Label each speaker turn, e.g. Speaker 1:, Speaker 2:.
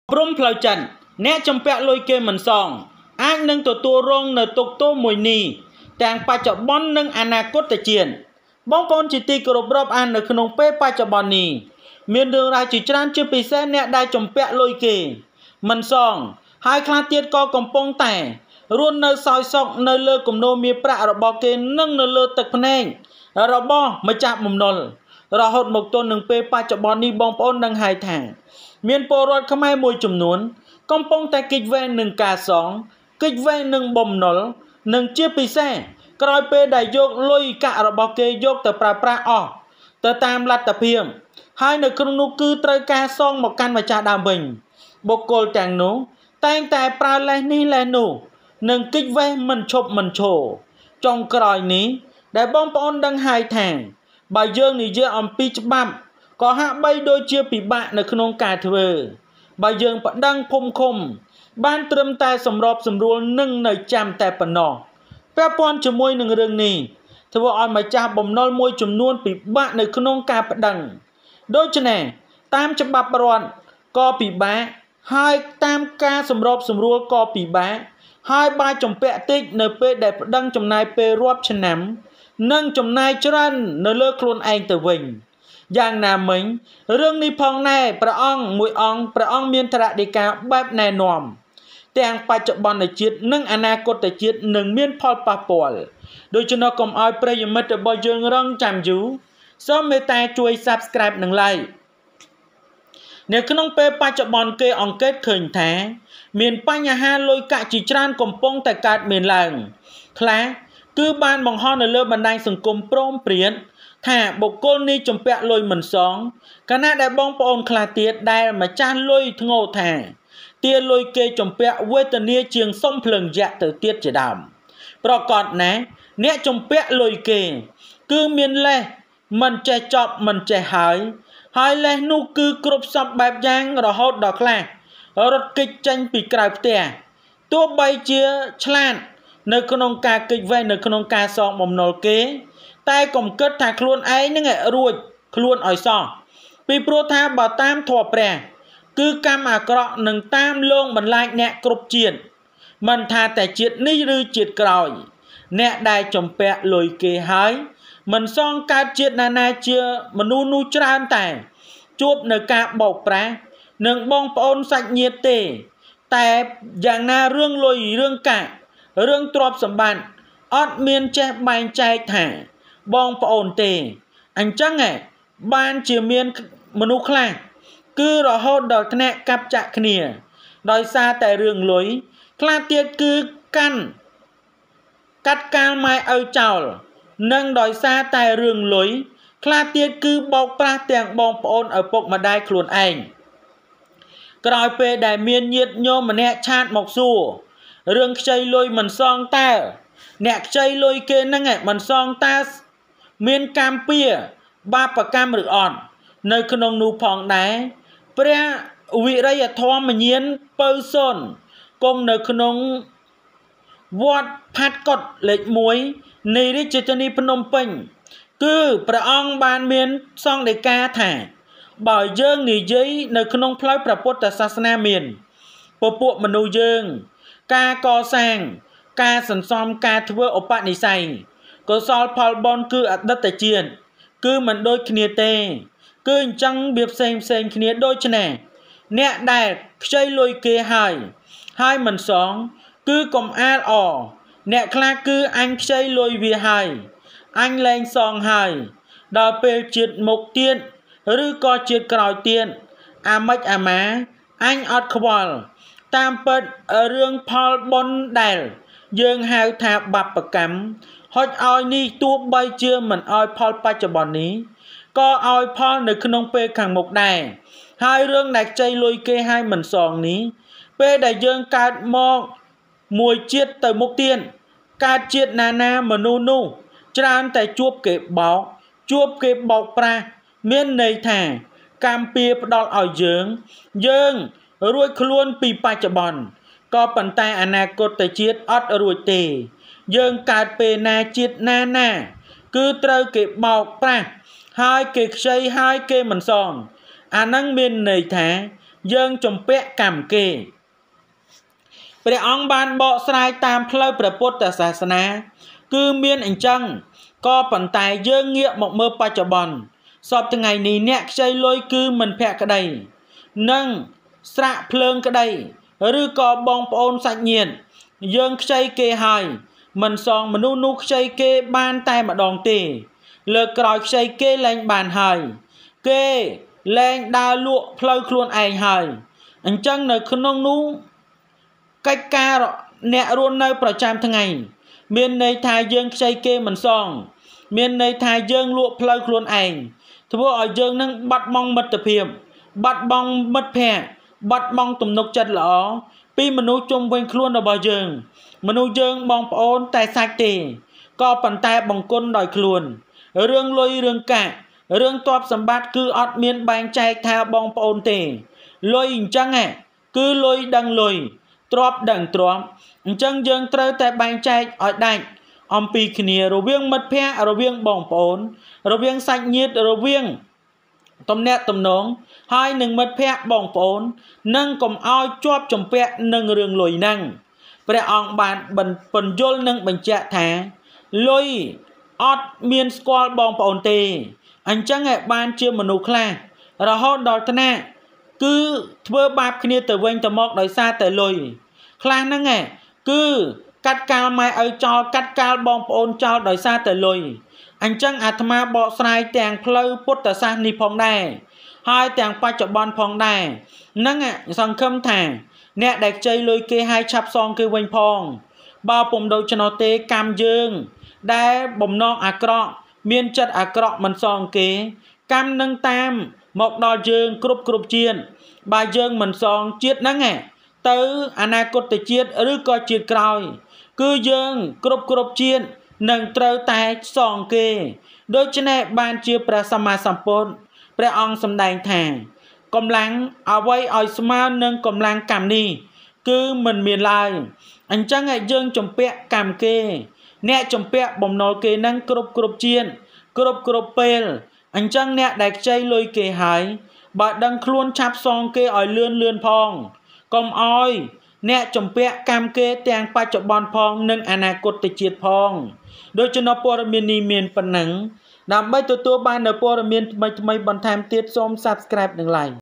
Speaker 1: ព្រំផ្លូវចិនអ្នកចំពាក់លុយគេមិនសងអាចនឹងទទួលរងនៅទុក្ខទោសមួយនេះទាំងបច្ចុប្បន្ននិងអនាគតជាតិបងប្អូនជាទីគោរពរាប់អាននៅក្នុងពេលបច្ចុប្បន្ននេះមានរឿងរ៉ាវជាច្រើនជាពិសេសអ្នកដែលចំពាក់លុយគេមិនសងហើយខ្លះទៀតក៏កំពុងតែរស់នៅសោយសោកនៅលើគំនោមាសប្រាក់របស់គេនិងនៅលើទឹកភ្នែករបស់ម្ចាស់បំណុលរហូតមកទល់នឹងពេលបច្ចុប្បន្ននេះបងប្អូននឹងហើយថាមានពលរដ្ឋខ្មែរមួយចំនួនកំពុងតែគេចវេននឹងការសងគេចវេននឹងបំណុលនិងជាពិសេសក្រោយពេលដែលយកលុយកាក់របស់គេយកទៅប្រើប្រាស់អស់ទៅតាមលទ្ធភាពហើយនៅក្នុងនោះគឺត្រូវការសងមកកាន់ម្ចាស់ដើមវិញបុគ្គលទាំងនោះតែងតែប្រើលេសនេះលេសនោះនិងគេចវេនមិនឈប់មិនឈរចុងក្រោយនេះដែលបងប្អូនដឹងហើយថាបើយើងនិយាយអំពីច្បាប់ក៏ហាក់បីដូចជាពិបាកនៅក្នុងការធ្វើបើយើងប្តឹងភូមិឃុំបានត្រឹមតែសម្របសម្រួលនឹងនៅចាំតែប៉ុណ្ណោះពាក់ព័ន្ធជាមួយនឹងរឿងនេះធ្វើឲ្យម្ចាស់បំណុលមួយចំនួនពិបាកនៅក្នុងការប្តឹងដូច្នេះតាមច្បាប់រដ្ឋក៏ពិបាកហើយតាមការសម្របសម្រួលក៏ពិបាកហើយបើចំពាក់តិចនៅពេលដែលប្តឹងចំណាយពេលរាប់ឆ្នាំនិងចំណាយច្រើននៅលើខ្លួនឯងទៅវិញយ៉ាងណាមិញរឿងនេះផងដែរព្រះអង្គមានត្រាដីកាបែបណែនាំទាំងបច្ចុប្បន្នជាតិនិងអនាគតជាតិនឹងមានផលប៉ះពាល់ដូច្នេះកុំឲ្យប្រិយមិត្តរបស់យើងរងចាំយូរសូមមេត្តាជួយ Subscribe និង Like នៅក្នុងពេលបច្ចុប្បន្នគេអង្កេតឃើញថាមានបញ្ហាលុយកាក់ជាច្រើនកំពុងតែកើតមានឡើងខ្លះគឺបានបង្ហោះនៅលើបណ្ដាញសង្គមព្រមព្រៀងថាបុគ្គលនេះចំពាក់លុយមិនសងខណៈដែលបងប្អូនខ្លះទៀតដែលម្ចាស់លុយធ្ងោថាទាលុយគេចំពាក់វេទនាជាងសុំភ្លើងយក្សទៅទៀតជាដើមប្រកាសណាអ្នកចំពាក់លុយគេគឺមានលេសមិនចេះចប់មិនចេះហើយលេសនោះគឺគ្រប់សពបែបយ៉ាងរហូតដល់ខ្លះរត់គេចចេញពីក្រៅផ្ទះទោះបីជាឆ្លាតនៅក្នុងការគេចវេននៅក្នុងការសងបំណុលគេតែកុំគិតថាខ្លួនឯងនឹងរួចខ្លួនឲ្យសោះពីព្រោះថាបើតាមធម៌ព្រះគឺកម្មអាក្រក់នឹងតាមលងបន្លាចអ្នកគ្រប់ជាតិមិនថាតែជាតិនេះឬជាតិក្រោយអ្នកដែលចំពាក់លុយគេហើយមិនសងកើតជាតិណាជាមនុស្សនោះច្រើនតែជួបនៅការបោកប្រាស់នឹងបងប្អូនសាច់ញាតិទេតែយ៉ាងណារឿងលុយរឿងកាក់រឿងទ្រព្យសម្បត្តិអត់មានចេះបែងចែកថាបងប្អូនទេអញ្ចឹងបានជាមានមនុស្សខ្លះគឺរហូតដល់ថ្នាក់កាប់ចាក់គ្នាដោយសារតែរឿងលុយខ្លះទៀតគឺកាត់កាលម៉ែឪចោលនិងដោយសារតែរឿងលុយខ្លះទៀតគឺបោកប្រាស់ទាំងបងប្អូនឪពុកម្ដាយខ្លួនឯងក្រោយពេលដែលមានញាតិញោមម្នាក់ឆាតមកសួររឿងខ្ចីលុយមិនសងតើអ្នកខ្ចីលុយគេនឹងមិនសងតើមានកម្មពៀបាបកម្មឬអត់នៅក្នុងនោះផងដែរព្រះវិរិយធម៌ញាណពៅសុនគង់នៅក្នុងវត្តផាត់កុដលេខ1នៃរាជធានីភ្នំពេញគឺព្រះអង្គបានមានសង្ឃដីកាថាបើយើងនិយាយនៅក្នុងផ្លូវព្រះពុទ្ធសាសនាមានពពួកមនុស្សយើងការកសាងការសន្សំការធ្វើឧបនិស្ស័យកុសលផលបុណ្យគឺអតីតជាតិគឺមិនដូចគ្នាទេគឺអញ្ចឹងវាផ្សេងគ្នាដូច្នេះអ្នកដែលខ្ចីលុយគេហើយមិនសងគឺកុំអាលអ្នកខ្លះគឺអញខ្ចីលុយវាហើយអញលែងសងហើយដល់ពេលជាតិមុខទៀតឬក៏ជាតិក្រោយទៀតអាម៉េចអាម៉ាអញអត់ខ្វល់តាមពិតរឿងផលបុណ្យដែលយើងហៅថាបាបកម្មហុចឲ្យនេះទោះបីជាមិនឲ្យផលបច្ចុប្បន្ននេះក៏ឲ្យផលនៅក្នុងពេលខាងមុខដែរហើយរឿងដែលខ្ចីលុយគេឲ្យមិនសងនេះពេលដែលយើងកើតមកមួយជាតិទៅមុខទៀតកើតជាតិណាមនុស្សនោះច្រើនតែជួបគេបោកប្រាស់មានន័យថាកម្មពៀផ្ដល់ឲ្យយើងរួចខ្លួនពីបច្ចុប្បន្នក៏ប៉ុន្តែអនាគតជាតិអត់រួចទេយើងកើតពេលណាជាតិណាគឺត្រូវគេបោកប្រាស់ហើយគេខ្ចីហើយគេមិនសងអានឹងមានន័យថា dương chấm pẹ cảm kêព្រះអង្គបានបកស្រាយតាមផ្លូវព្រះពុទ្ធសាសនាគឺមានអញ្ចឹងក៏ប៉ុន្តែយើងងាកមកមើលបច្ចុប្បន្នសពថ្ងៃនេះអ្នកខ្ចីលុយគឺមិនភក្តីនិងស្រាក់ភ្លើងក្តីឬក៏បងប្អូនសាច់ញាតិយើងខ្ចីគេហើយមិនសងមនុស្សនោះខ្ចីគេបានតែម្ដងទេលើកក្រោយខ្ចីគេលែងបានហើយគេលែងដើរលក់ផ្លូវខ្លួនឯងហើយអញ្ចឹងនៅក្នុងនោះកិច្ចការអ្នករស់នៅប្រចាំថ្ងៃមានន័យថាយើងខ្ចីគេមិនសងមានន័យថាយើងលក់ផ្លូវខ្លួនឯងធ្វើឲ្យយើងនឹងបាត់បង់មិត្តភាពបាត់បង់មិត្តភ័ក្តិបាត់បង់ទំនុកចិត្តល្អពីមនុស្សជុំវិញខ្លួនរបស់យើងមនុស្សយើងបងប្អូនតែសាច់ទេក៏ប៉ុន្តែបង្គន់ដោយខ្លួនរឿងលុយរឿងកាក់រឿងទ្រព្យសម្បត្តិគឺអត់មានបែងចែកថាបងប្អូនទេលុយអញ្ចឹងគឺលុយដឹងលុយទ្រព្យដឹងទ្រព្យអញ្ចឹងយើងត្រូវតែបែងចែកឲ្យដាច់អំពីគ្នារវាងមិត្តភ័ក្តិរវាងបងប្អូនរវាងសាច់ញាតិរវាងទំនាក់ទំនងហើយនឹងមិត្តភ័ក្តិបងប្អូននិងកុំឲ្យជាប់ជំពាក់នឹងរឿងលុយហ្នឹងព្រះអង្គបានពន្យល់និងបញ្ជាក់ថាលុយអត់មានស្គាល់បងប្អូនទេអញ្ចឹងបានជាមនុស្សខ្លះរហូតដល់ថ្នាក់គឺធ្វើបាបគ្នាទៅវិញទៅមកដោយសារតែលុយខ្លះហ្នឹងគឺកាត់កាលម៉ែឪចោលកាត់កាលបងប្អូនចោលដោយសារតែលុយអញ្ចឹងអាត្មាបកស្រាយទាំងផ្លូវពុទ្ធសាសនានេះផងដែរហើយទាំងបច្ចុប្បន្នផងដែរនឹងសង្ឃឹមថាអ្នកដែលខ្ចីលុយគេឲ្យឆាប់សងគេវិញផងបើពុំដូច្នោះទេកម្មយើងដែលបំណងអាក្រក់មានចិត្តអាក្រក់មិនសងគេកម្មនឹងតាមមកដល់យើងគ្រប់ជាតិបើយើងមិនសងជាតិហ្នឹងទៅអនាគតជាតិឬក៏ជាតិក្រោយគឺយើងគ្រប់ជាតិនឹងត្រូវតែសងគេដូច្នេះបានជាព្រះសម្មាសម្ពុទ្ធព្រះអង្គសម្ដែងថាកម្លាំងអ្វីឲ្យស្មើនឹងកម្លាំងកម្មនេះគឺមិនមានឡើយអញ្ចឹងយើងជំពាក់កម្មគេអ្នកជំពាក់បំណុលគេនឹងគ្រប់ជាតិគ្រប់ពេលអញ្ចឹងអ្នកដែលខ្ចីលុយគេហើយបើដឹងខ្លួនឆាប់សងគេឲ្យលឿនផងកុំឲ្យអ្នកជំពាក់កម្មគេទាំងបច្ចុប្បន្នផងនិងអនាគតជាតិផងដូច្នេះព័ត៌មាននេះមានប៉ុណ្ណឹងដើម្បីទទួលបាននូវព័ត៌មានថ្មីបន្ថែមទៀតសូម Subscribe និង Like